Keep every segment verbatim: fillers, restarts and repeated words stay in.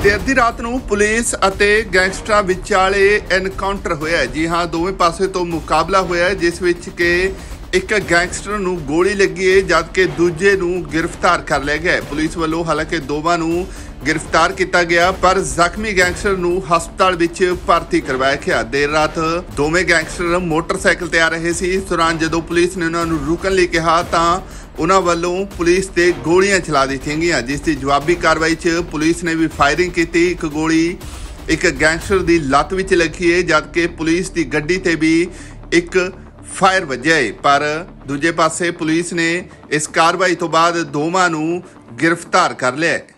देर दी रात नूं पुलिस अते गैंगस्टरां विचाले एनकाउंटर होया है। जी हाँ, दोवें पासे तो मुकाबला होया है जिस विच के एक गैंगस्टर नूं गोली लगी है जबकि दूजे नूं गिरफ्तार कर लिया गया। पुलिस वालों हालांकि दोवां नूं गिरफ्तार किया गया पर जख्मी गैंगस्टर नूं हस्पताल विच भर्ती करवाया गया। देर रात दोवें गैंगस्टर मोटरसाइकिल ते आ रहे सी। इस दौरान जदों पुलिस ने उन्हां नूं रुकण लई कहा तां उन्हां वालों पुलिस ते गोलियां चला दित्तियां गईयां, जिसकी जवाबी कार्रवाई च पुलिस ने भी फायरिंग की। एक गोली एक गैंगस्टर की लत्त विच लगी है जबकि पुलिस की गड्डी ते भी एक फायर वज्या है। पर दूजे पासे पुलिस ने इस कार्रवाई तो बाद दोवां नूं गिरफ्तार कर लिया है।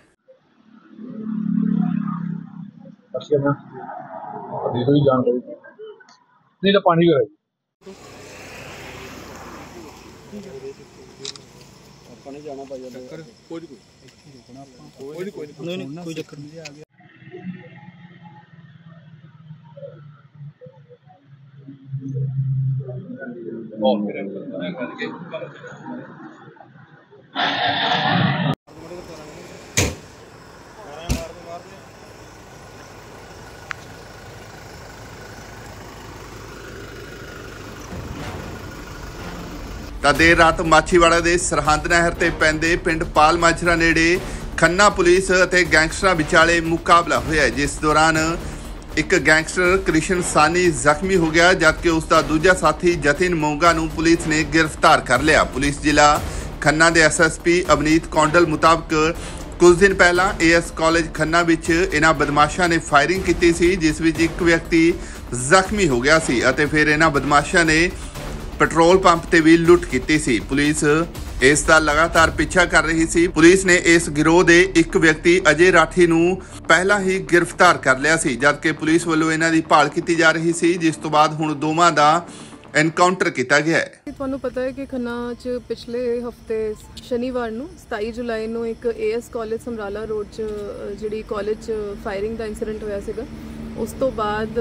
नहीं तो पानी का पानी जाना भाई चक्कर कोई कोई कोई कोई नहीं नहीं कोई चक्कर नहीं आ गया। और मेरे अंदर करके ਤਾਂ ਦੇਰ ਰਾਤ ਮਾਛੀਵਾੜਾ ਦੇ ਸਰਹੰਦ ਨਹਿਰ ਤੇ ਪੈਂਦੇ ਪਿੰਡ ਪਾਲ ਮਾਜਰਾ ਨੇੜੇ ਖੰਨਾ ਪੁਲਿਸ ਅਤੇ ਗੈਂਗਸਟਰਾਂ ਵਿਚਾਲੇ ਮੁਕਾਬਲਾ ਹੋਇਆ, ਜਿਸ ਦੌਰਾਨ ਇੱਕ ਗੈਂਗਸਟਰ ਕ੍ਰਿਸ਼ਨ ਸਾਨੀ ਜ਼ਖਮੀ ਹੋ ਗਿਆ ਜਦਕਿ ਉਸ ਦਾ ਦੂਜਾ ਸਾਥੀ ਜਤਿਨ ਮੋਂਗਾ ਨੂੰ ਪੁਲਿਸ ਨੇ ਗ੍ਰਿਫਤਾਰ ਕਰ ਲਿਆ। ਪੁਲਿਸ ਜ਼ਿਲ੍ਹਾ ਖੰਨਾ ਦੇ S S P Avneet Kondal ਮੁਤਾਬਕ ਕੁਝ ਦਿਨ ਪਹਿਲਾਂ ਏ ਐਸ ਕਾਲਜ ਖੰਨਾ ਵਿੱਚ ਇਹਨਾਂ ਬਦਮਾਸ਼ਾਂ ਨੇ ਫਾਇਰਿੰਗ ਕੀਤੀ ਸੀ ਜਿਸ ਵਿੱਚ ਇੱਕ ਵਿਅਕਤੀ ਜ਼ਖਮੀ ਹੋ ਗਿਆ ਸੀ ਅਤੇ ਫਿਰ ਇਹਨਾਂ ਬਦਮਾਸ਼ਾਂ ਨੇ पेट्रोल पंप ते भी लुट की सी। पुलिस इसका लगातार पीछा कर रही सी। पुलिस ने इस गिरोह के एक व्यक्ति अजय राठी नूं पहला ही गिरफ्तार कर लिया सी जबकि पुलिस वालों इन्हां दी भाल की जा रही सी, जिस तो बाद हुण दोवां दा एनकाउंटर किया गया है। तुहानूं पता है कि खन्ना च पिछले हफ्ते शनिवार नूं सताई जुलाई नूं एक A S college Samrala road च जिहड़ी कॉलेज फायरिंग का इंसीडेंट होया सीगा। उस तो बाद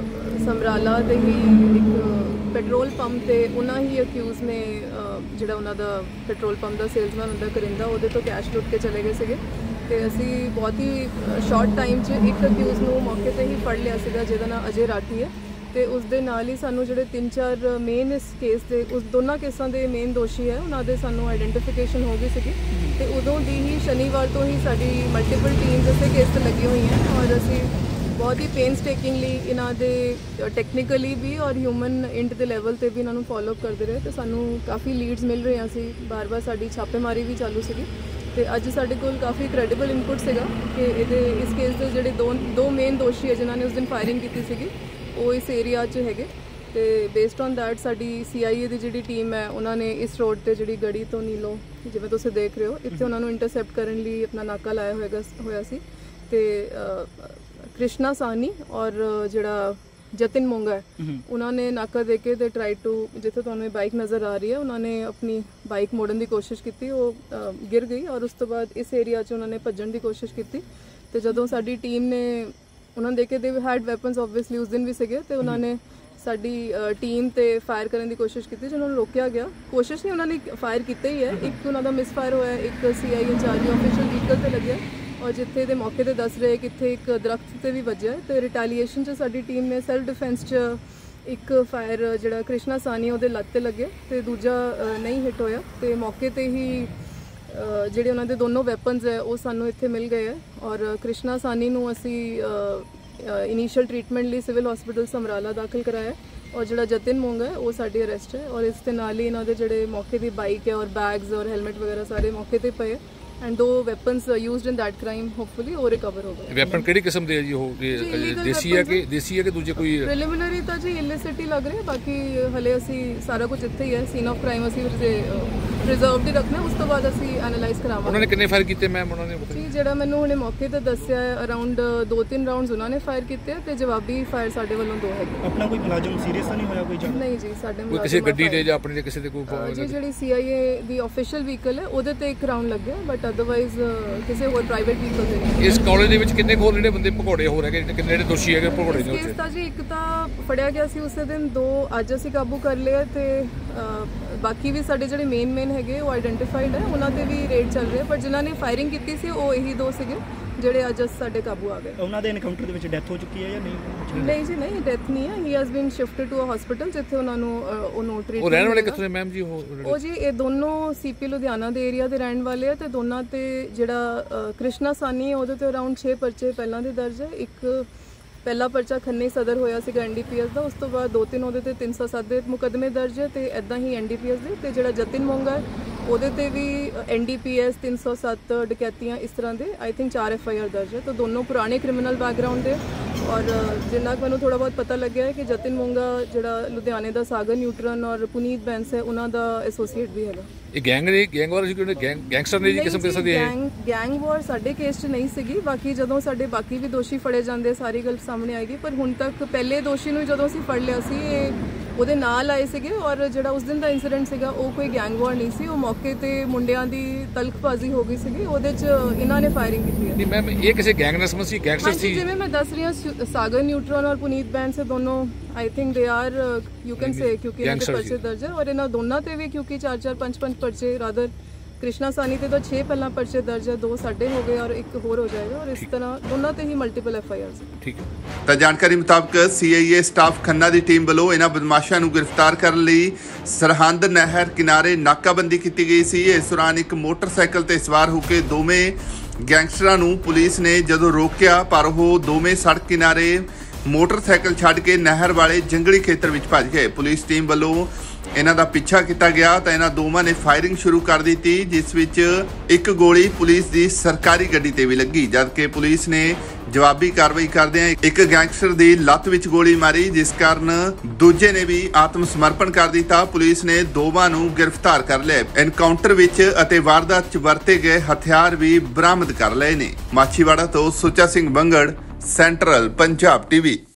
समराला दे ही एक पेट्रोल पंप ते उन्हां ही अक्यूज़ ने जिहड़ा उन्हां दा पेट्रोल पंप का सेल्समैन हुंदा करिंदा उहदे तो कैश लुट के चले गए सीगे ते असीं बहुत ही शॉर्ट टाइम च एक अक्यूज़ नूं मौके ते ही फड़ लिया सीगा जिहदा नाम अजय राठी है। तो उस दे नाल ही सानू जिहड़े तीन चार मेन इस केस दे उस दोनों केसां दे मेन दोषी है उन्हां दे सानू आइडेंटिफिकेशन हो गई सीगी ते उदों दी ही शनिवार तो ही साडी मल्टीपल टीम्स इस केस ते लगी हुई हैं और असीं बहुत ही पेन्स टेकिंगली इन्हां दे टैक्नीकली भी और ह्यूमन इंट के लैवल पर भी इन्होंने फॉलोअप करते रहे। तो सानू काफ़ी लीड्स मिल रही सी, बार बार साडी छापेमारी भी चालू सी ते अज साडे कोल काफ़ी क्रेडिबल इनपुट सीगा कि इहदे इस केस के जिहड़े दो दो मेन दोषी है जिन्होंने उस दिन फायरिंग की सीगी वो इस एरिया च हैगे ते बेस्ड ऑन दैट साडी सी आई ए की जिहड़ी टीम है उन्होंने इस रोड ते जिहड़ी गड़ी तो नीलो जिवें तुसीं देख रहे हो इत्थे उन्होंने इंटरसैप्ट करने लई अपना नाका लाया होएगा होया सी ते कृष्णा सानी और जिहड़ा जतिन मोंगा है उन्होंने नाका दे के ट्राई टू जिथे तुहानूं बाइक नज़र आ रही है उन्होंने अपनी बाइक मोड़न की कोशिश की, वो गिर गई और उस तो बाद इस एरिया च उन्होंने भज्जण की कोशिश की। तो जदों साडी टीम ने उन्होंने देखे दे हैड वैपन्स ऑबवियसली उस दिन भी सीगे तो उन्होंने साडी टीम ते फायर करने की कोशिश की जिन्होंने रोकया गया। कोशिश नहीं उन्होंने फायर किया ही है, एक उन्होंने मिसफायर होया एक C I incharge official vehicle से लगे और जिथे दे मौके ते दस रहे कि इत्थे एक दरख्त ते भी वजया तो रिटैलीएशन च साडी टीम ने सैल्फ डिफेंस च एक फायर जिहड़ा कृष्णा सानी उहदे लत्त ते लगे तो दूजा नहीं हिट होया तो मौके ते ही जिहड़े उन्हां दे दोनों वैपन्स है वो सानू इत्थे मिल गए है और कृष्णा सानी नूं असीं इनीशियल ट्रीटमेंट लिए सिविल हॉस्पिटल समराला दाखिल कराया और जिहड़ा जतिन मोंगा है वो साडी अरेस्ट है और इस दे नाल ही इन्हां दे जिहड़े मौके दी बाइक है और बैग्स और हैलमेट वगैरह सारे मौके ते पए एंड दो weapons used in that crime hopefully वो रिकवर हो गए। वेपन किहड़ी किस्म दे जी हो देसी है कि देसी है कि दूजे कोई प्रिलिमिनरी तो जी इलिसिट ही लग रहे हैं, बाकी हले असी सारा कुछ इत्थे ही है सीन ऑफ क्राइम असी प्रिजर्वड ही रखना उस तो बाद असी एनालाइज करावांगे। उन्होंने कितने फायर कीते मैम उन्होंने जी जिहड़ा मैनूं हुणे मौके ते दस्सिया है अराउंड दो तीन राउंड्स उन्होंने फायर कीते ते जवाबी फायर साडे वल्लों दो है। अपना कोई मुलाजम सीरियस तो नहीं होया कोई जान नहीं जी साडे कोई किसी गड्डी ते ਜਾਂ ਆਪਣੇ ਤੇ ਕਿਸੇ ਦੇ ਕੋਈ जी जिहड़ी सी I A the official vehicle है ਉਹਦੇ ਤੇ ਇੱਕ ਰਾਉਂਡ ਲੱਗਿਆ ਬਟ ਅਦਰਵਾਈਜ਼ ਕਿਸੇ ਹੋਰ ਪ੍ਰਾਈਵੇਟ व्हीकल ਤੇ ਨਹੀਂ। ਇਸ ਕਾਲਜ ਦੇ ਵਿੱਚ ਕਿੰਨੇ ਹੋਰ ਜਿਹੜੇ ਬੰਦੇ ਭਗੌੜੇ ਹੋ ਰਹੇ ਕਿੰਨੇ ਜਿਹੜੇ ਦੋਸ਼ੀ ਹੈਗੇ ਭਗੌੜੇ ਦੇ ਇਸ ਤਾਂ ਜੀ ਇੱਕ ਤਾਂ ਫੜਿਆ ਗਿਆ ਸੀ ਉਸੇ ਦਿਨ, ਦੋ ਅੱਜ ਅਸੀਂ ਕਾਬੂ ਕਰ ਲਿਆ ਤੇ ਬਾਕੀ ਵੀ ਸਾਡੇ ਜਿਹੜੇ ਮੇਨ ਮੇਨ ਹੈਗੇ ਉਹ ਆਈਡੈਂਟੀਫਾਈਡ ਹੈ ਉਹਨਾਂ ਤੇ ਵੀ ਰੇਡ ਚੱਲ ਰਿਹਾ ਪਰ ਜਿਨ੍ਹਾਂ ਨੇ ਫਾਇਰਿੰਗ ਕੀਤੀ ਸੀ ਉਹ ਇਹੀ ਦੋ ਸੀਗੇ ਜਿਹੜੇ ਅੱਜ ਸਾਡੇ ਕਾਬੂ ਆ ਗਏ। ਉਹਨਾਂ ਦੇ ਐਨਕਾਊਂਟਰ ਦੇ ਵਿੱਚ ਡੈਥ ਹੋ ਚੁੱਕੀ ਹੈ ਜਾਂ ਨਹੀਂ? ਨਹੀਂ ਜੀ ਨਹੀਂ, ਡੈਥ ਨਹੀਂ ਹੈ। He has been shifted to a hospital ਜਿੱਥੇ ਉਹਨਾਂ ਨੂੰ ਉਹਨੂੰ ਟ੍ਰੀਟਮੈਂਟ। ਉਹ ਰਹਿਣ ਵਾਲੇ ਕਿੱਥੋਂ ਦੇ ਮੈਮ ਜੀ? ਉਹ ਜੀ ਇਹ ਦੋਨੋਂ ਸੀਪੀ ਲੁਧਿਆਣਾ ਦੇ ਏਰੀਆ ਦੇ ਰਹਿਣ ਵਾਲੇ ਆ ਤੇ ਦੋਨਾਂ ਤੇ ਜਿਹੜਾ ਕ੍ਰਿਸ਼ਨਾ ਸਾਨੀ ਹੈ ਉਹਦੇ ਤੇ ਅਰਾਊਂਡ ਛੇ ਪਰਚੇ ਪਹਿਲਾਂ ਦੇ ਦਰਜ ਹੈ। ਇੱਕ ਪਹਿਲਾ ਪਰਚਾ ਖੰਨੇ ਸਦਰ ਹੋਇਆ ਸੀਗਾ ਐਨਡੀਪੀਐਸ ਦਾ, ਉਸ ਤੋਂ ਬਾਅਦ ਦੋ ਤਿੰਨ ਉਹਦੇ ਤੇ ਤਿੰਨ ਸੌ ਸੱਤ ਦੇ ਮੁਕੱਦਮੇ ਦਰਜ ਹੈ ਤੇ ਐਦਾਂ ਹੀ ਐਨਡੀਪੀਐਸ ਦੇ। ਤੇ ਜਿਹੜਾ ਜਤਿਨ ਮੋਂਗਾ ਉਹਦੇ ਤੇ ਵੀ ਐਨਡੀਪੀਐਸ ਤਿੰਨ ਸੌ ਸੱਤ ਡਕੈਤੀਆਂ ਇਸ ਤਰ੍ਹਾਂ ਦੇ ਆਈ ਥਿੰਕ ਚਾਰ ਐਫ ਆਈ ਆਰ ਦਰਜ ਹੈ। ਤਾਂ ਦੋਨੋਂ ਪੁਰਾਣੇ ਕ੍ਰਿਮੀਨਲ ਬੈਕਗ੍ਰਾਉਂਡ ਦੇ। ਔਰ ਜਿੰਨਾ ਕੁ ਮੈਨੂੰ ਥੋੜਾ ਬਹੁਤ ਪਤਾ ਲੱਗਿਆ ਹੈ ਕਿ ਜਤਿਨ ਮੋਂਗਾ ਜਿਹੜਾ ਲੁਧਿਆਣੇ ਦਾ ਸਾਗਰ ਨਿਊਟਰਨ ਔਰ ਪੁਨੀਤ ਬੈਂਸ ਹੈ ਉਹਨਾਂ ਦਾ ਐਸੋਸੀਏਟ ਵੀ ਹੈਗਾ। ਇਹ ਗੈਂਗ ਨੇ ਗੈਂਗ ਵਾਰ ਸੀ ਕਿ ਗੈਂਗਸਟਰ ਨੇ ਜੀ ਕਿਸਮ ਕਿਸਮ ਦੇ ਗੈਂਗ ਗੈਂਗ ਵਾਰ ਸਾਡੇ ਕੇਸ 'ਚ ਨਹੀਂ ਸੀਗੀ। ਬਾਕੀ ਜਦੋਂ ਸਾਡੇ ਬਾਕੀ ਵੀ ਦੋਸ਼ੀ ਫੜੇ ਜਾਂਦੇ ਸਾਰੀ ਗੱਲ ਸਾਹਮਣੇ ਆਏਗੀ। ਪਰ ਹੁਣ ਤੱਕ ਪਹਿਲੇ ਦੋਸ਼ੀ ਨੂੰ ਜਦੋਂ ਅਸੀਂ ਫੜ ਲਿਆ ਸੀ ਇਹ ਉਹਦੇ ਨਾਲ ਆਏ ਸੀਗੇ ਔਰ ਜਿਹੜਾ ਉਸ ਦਿਨ ਦਾ ਇਨਸੀਡੈਂਟ ਸੀਗਾ ਉਹ ਕੋਈ ਗੈਂਗ ਵਾਰ ਨਹੀਂ ਸੀ। ਉਹ ਮੌਕੇ ਤੇ ਮੁੰਡਿਆਂ ਦੀ ਤਲਖਬਾਜ਼ੀ ਹੋ ਗਈ ਸੀਗੀ, ਉਹਦੇ 'ਚ ਇਹਨਾਂ ਨੇ ਫਾਇਰਿੰਗ ਕੀਤੀ ਹੈ। ਨਹੀਂ ਮੈਮ ਇਹ ਕਿਸੇ ਗੈਂਗ ਨਾਲ ਸੰਬੰਧ ਸੀ? ਗੈਂਗਸਟਰ ਸੀ? ਜਿਵੇਂ ਮੈਂ ਦੱਸ ਰਹੀ ਹਾਂ ਸਾਗਰ ਨਿਊਟਰਨ ਔਰ ਪੁਨੀਤ ਬੈਂਸ ਸੇ ਦੋਨੋਂ I think they are you can say ਕਿਉਂਕਿ ਇਹਨਾਂ ਦੇ ਪਰਚੇ ਦਰਜ ਹੈ ਔਰ ਇਹਨਾਂ ਦੋਨਾਂ ਤੇ ਵੀ ਕਿਉਂਕਿ ਚਾਰ ਚਾਰ ਪੰਜ ਪੰਜ ਪਰਚੇ ਰਾਦਰ ਕ੍ਰਿਸ਼ਨਾ ਸਾਨੀ ਤੇ ਤਾਂ ਛੇ ਪਹਿਲਾਂ ਪਰਚੇ ਦਰਜ ਹੈ, ਦੋ ਸਾਡੇ ਹੋ ਗਏ ਔਰ ਇੱਕ ਹੋਰ ਹੋ ਜਾਏਗਾ ਔਰ ਇਸ ਤਰ੍ਹਾਂ ਦੋਨਾਂ ਤੇ ਹੀ ਮਲਟੀਪਲ ਐਫ ਆਈ ਆਰ ਸੀ। ਠੀਕ ਹੈ। ਤਾਂ ਜਾਣਕਾਰੀ ਮੁਤਾਬਕ C I A staff Khanna ਦੀ ਟੀਮ ਵੱਲੋਂ ਇਹਨਾਂ ਬਦਮਾਸ਼ਾਂ ਨੂੰ ਗ੍ਰਿਫਤਾਰ ਕਰਨ ਲਈ ਸਰਹੰਦ ਨਹਿਰ ਕਿਨਾਰੇ ਨਾਕਾਬੰਦੀ ਕੀਤੀ ਗਈ ਸੀ। ਇਸ ਦੌਰਾਨ ਇੱਕ ਮੋਟਰਸਾਈਕਲ ਤੇ ਸਵਾਰ ਹੋ ਕੇ ਦੋਵੇਂ ਗੈਂਗਸਟਰਾਂ ਨੂੰ ਪੁਲਿਸ ਨੇ ਜਦੋਂ ਰੋਕਿਆ ਪਰ ਉਹ ਦੋਵੇਂ ਸੜਕ ਕਿਨਾਰੇ ਮੋਟਰਸਾਈਕਲ ਛੱਡ ਕੇ ਨਹਿਰ ਵਾਲੇ ਜੰਗਲੀ ਖੇਤਰ ਵਿੱਚ ਭੱਜ ਗਏ। ਪੁਲਿਸ ਟੀਮ ਵੱਲੋਂ ਇਹਨਾਂ ਦਾ ਪਿੱਛਾ ਕੀਤਾ ਗਿਆ ਤਾਂ ਇਹਨਾਂ ਦੋਵਾਂ ਨੇ ਫਾਇਰਿੰਗ ਸ਼ੁਰੂ ਕਰ ਦਿੱਤੀ, ਜਿਸ ਵਿੱਚ ਇੱਕ ਗੋਲੀ ਪੁਲਿਸ ਦੀ ਸਰਕਾਰੀ ਗੱਡੀ ਤੇ ਵੀ ਲੱਗੀ, ਜਦਕਿ ਪੁਲਿਸ ਨੇ ਜਵਾਬੀ ਕਾਰਵਾਈ ਕਰਦਿਆਂ ਇੱਕ ਗੈਂਗਸਟਰ ਦੀ ਲੱਤ ਵਿੱਚ ਗੋਲੀ ਮਾਰੀ, ਜਿਸ ਕਾਰਨ ਦੂਜੇ ਨੇ ਵੀ ਆਤਮ ਸਮਰਪਣ ਕਰ ਦਿੱਤਾ। ਪੁਲਿਸ ਨੇ ਦੋਵਾਂ ਨੂੰ ਗ੍ਰਿਫਤਾਰ ਕਰ ਲਿਆ। ਐਨਕਾਊਂਟਰ ਵਿੱਚ ਅਤੇ ਵਾਰਦਾਤ 'ਚ ਵਰਤੇ ਗਏ ਹਥਿਆਰ ਵੀ ਬਰਾਮਦ ਕਰ ਲਏ ਨੇ। ਮਾਛੀਵਾੜਾ ਤੋਂ ਸੁੱਚਾ ਸਿੰਘ ਬੰਗੜ, ਸੈਂਟਰਲ ਪੰਜਾਬ ਟੀਵੀ।